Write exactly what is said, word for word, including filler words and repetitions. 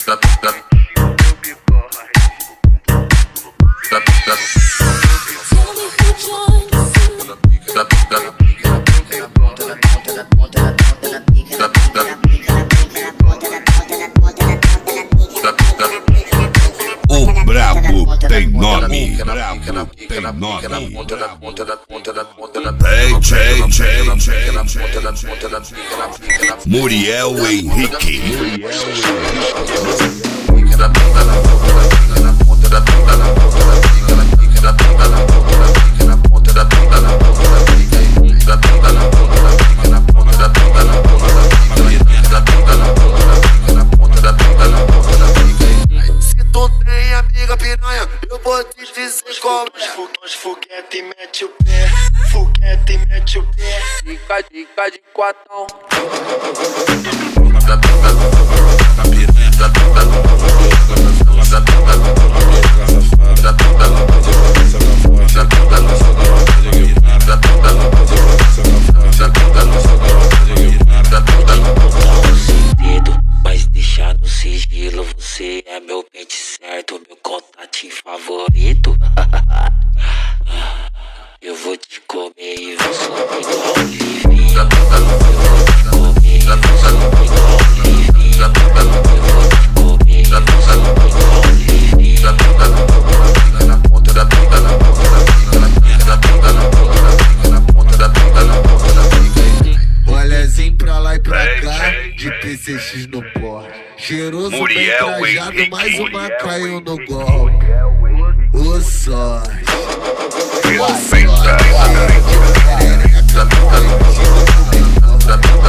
O brabo tem nome, brabo tem nome. Hey, Jay, Jay, Muriel Henrique. Eu vou te dizer como os foguete mete o pé, foguete mete o pé. Dica, dica de quatão. Mas deixar no sigilo, você é meu pente certo, meu contatinho favorito. Eu vou te comer e vou sumir igual um livinho. Eu vou te comer e vou sumir igual um livinho. Eu vou te comer e vou sumir igual um livinho. Na ponta da pica, na ponta da pica, na ponta da pica, na ponta da pica, na ponta da pica, na ponta da pica. Olhazinho pra lá e pra cá, de P C X no porte. Cheiroso, bem trajado, mais uma caiu no golpe. O sorte. Respeita.